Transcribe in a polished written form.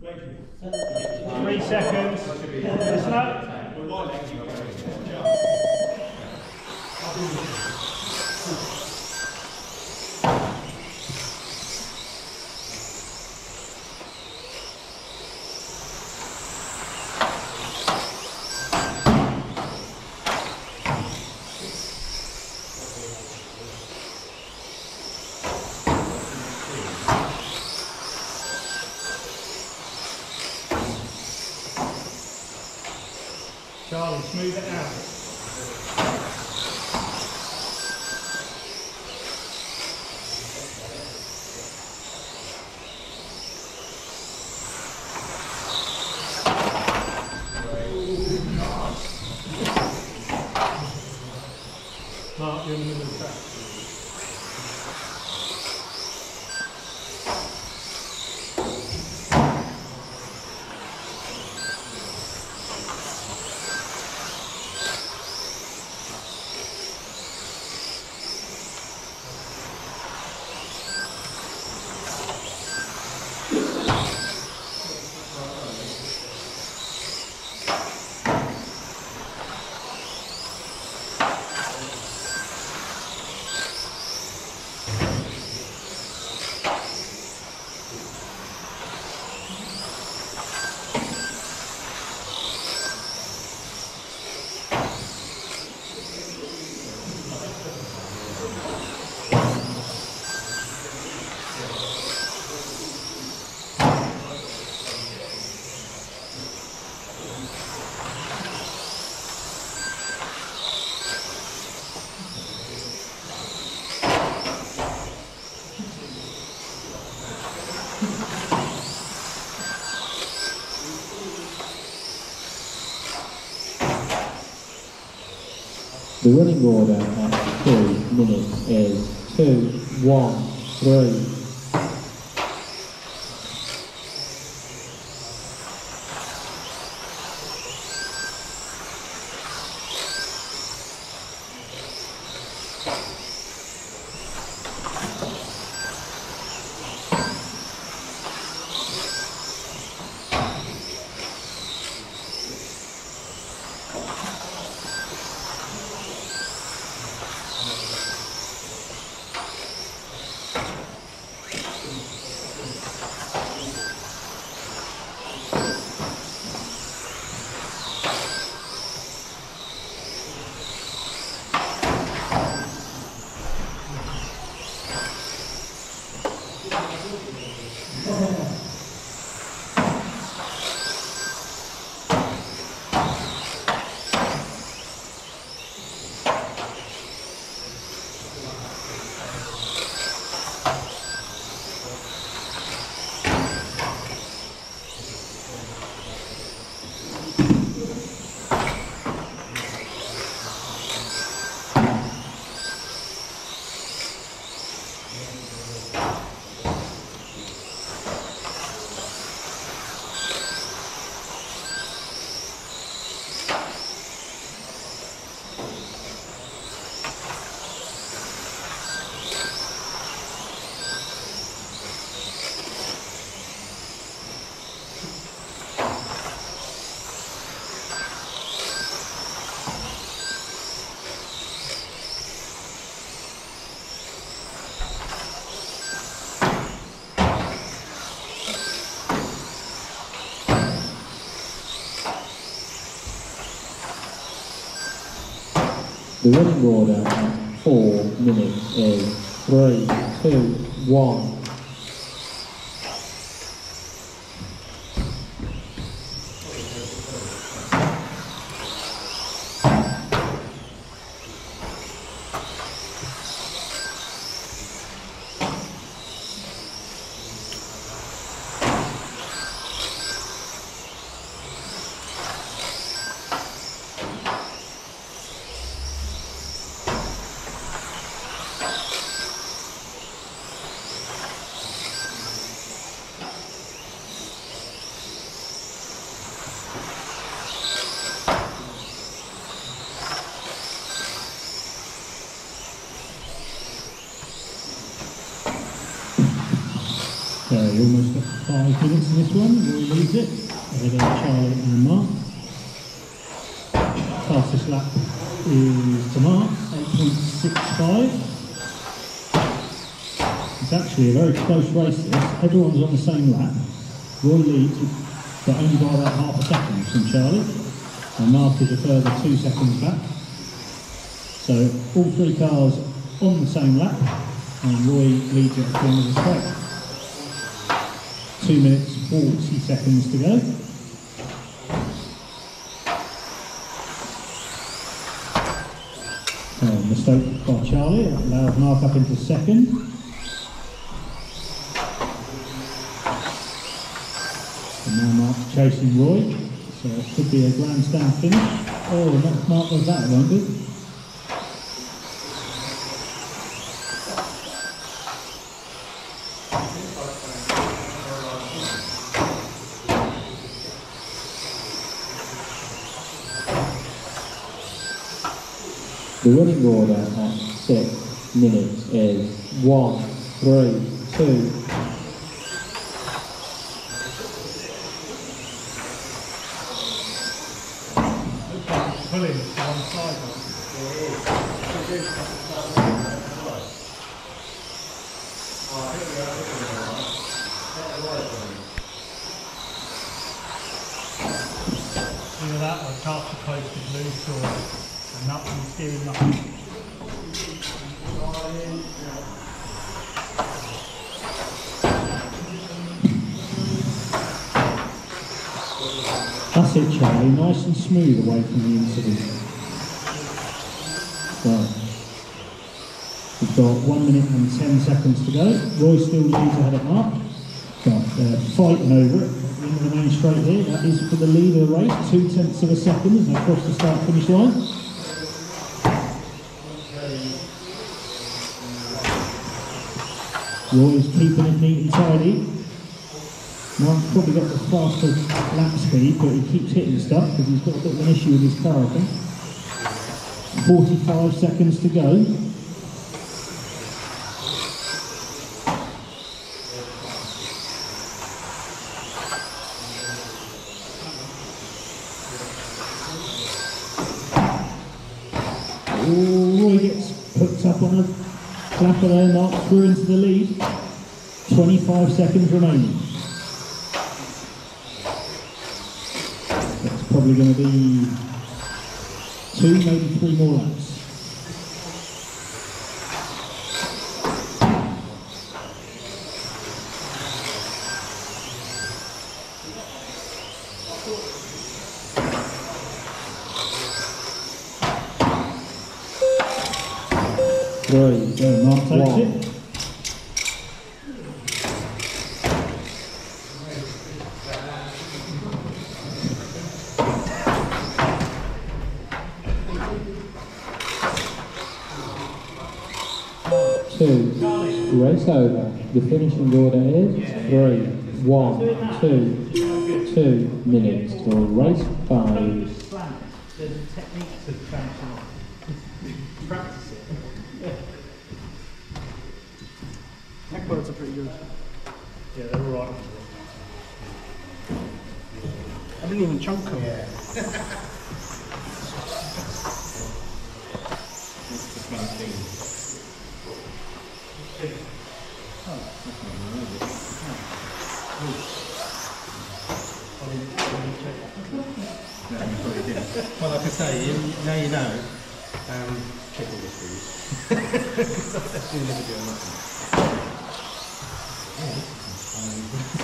3 seconds. Listen up. Charlie, smooth it out. Mark, you're in the middle of the track. The running order at 2 minutes is 2, 1, 3. The running order at 4 minutes is 3, 2, 1. So you're almost got 5 minutes in this one. Roy leads it. Ahead of Charlie and Mark. Fastest lap is to Mark, 8.65. It's actually a very close race this. Everyone's on the same lap. Roy leads, but only by about half a second from Charlie. And Mark is a further 2 seconds back. So all 3 cars on the same lap, and Roy leads at the end of the straight. 2 minutes 40 seconds to go. Mistake by Charlie, that allowed Mark up into second. And now Mark's chasing Roy, so it could be a grandstand finish. Oh, not Mark does that, it won't be. The running order at 6 minutes is 1, 3, 2. Pulling to one side. Either that or charge the post is loose or nothing steering nothing. That's it, Charlie. Nice and smooth away from the incident. Right. We've got 1 minute and 10 seconds to go. Roy still leads ahead of Mark. But they're fighting over it at the end of the main straight here. That is for the lead of the race. 0.2 of a second as they cross the start-finish line. Roy's keeping it neat and tidy. Mark's probably got the faster lap speed, but he keeps hitting stuff because he's got a bit of an issue with his car, I think. 45 seconds to go. Oh, Roy gets hooked up on a clapper there, Mark through into the lead. 25 seconds remaining. That's probably going to be 2, maybe 3 more laps. Right, so Mark takes it. Race over. The finishing order is 3, 1, 2, 2 minutes till race 5. There's a technique to practice it. Backwards are pretty good. Yeah, they're alright. I didn't even chunk them. Yeah. Well, like I say, now you know. Check all this for you. Because I never do nothing.